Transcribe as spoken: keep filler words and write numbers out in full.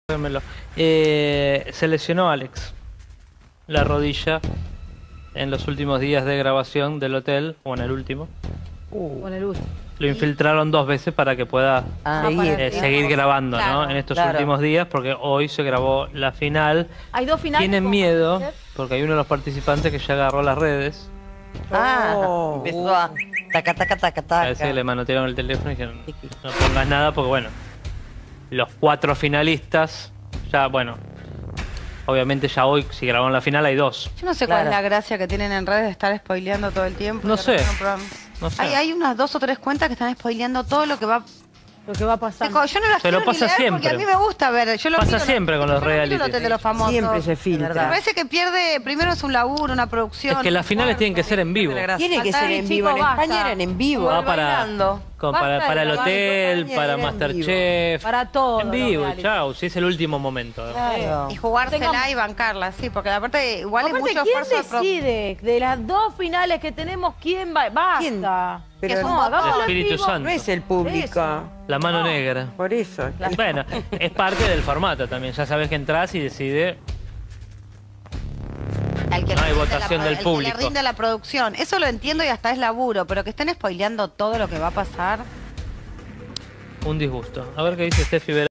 Eh, se lesionó Alex la rodilla en los últimos días de grabación del hotel, o en el último. Uh. Con el último. Lo infiltraron dos veces para que pueda Ah, eh, seguir grabando, claro, ¿no? En estos claro. últimos días, porque hoy se grabó la final. Hay dos finales. Tienen miedo, porque hay uno de los participantes que ya agarró las redes. Ah, Oh. empezó a taca, taca, taca, taca. A veces le manotearon el teléfono y dijeron, no pongas nada, porque bueno, los cuatro finalistas, ya bueno, obviamente ya hoy, si grabaron la final, hay dos. Yo no sé Claro. cuál es la gracia que tienen en redes de estar spoileando todo el tiempo. No de sé. repente un programa. No sé. Hay, hay unas dos o tres cuentas que están spoileando todo lo que va... Lo que va a pasar. Yo no las Pero quiero pasa ni leer siempre. porque a mí me gusta ver. Yo lo Pasa miro, siempre con los yo no miro reality. el Hotel de los Famosos. Siempre se filtra. Me parece que pierde, primero es un laburo, una producción. Es que las finales tienen que ser en vivo. Tiene que Falta ser el en chico, vivo. En basta. España eran en vivo. Va para, bailando. con- Basta para, de para el grabar hotel, España para era en Masterchef. Para todo. En vivo, y chao, si es el último momento. Claro. Y jugársela Tengamos- y bancarla, sí, porque aparte igual hay Aparte, mucho ¿quién esfuerzo de pro- decide de las dos finales que tenemos quién va? Basta. ¿Quién? Que Pero son no, votos. hagámoslo El en Espíritu vivo. Santo. no es el público. Eso. La mano No. negra. Por eso. Bueno, es parte del formato también. Ya sabes que entras y decide. al que No le hay rinde votación la, del el que público. le rinde la producción. Eso lo entiendo y hasta es laburo, pero que estén spoileando todo lo que va a pasar. Un disgusto. A ver qué dice Steffi Vera.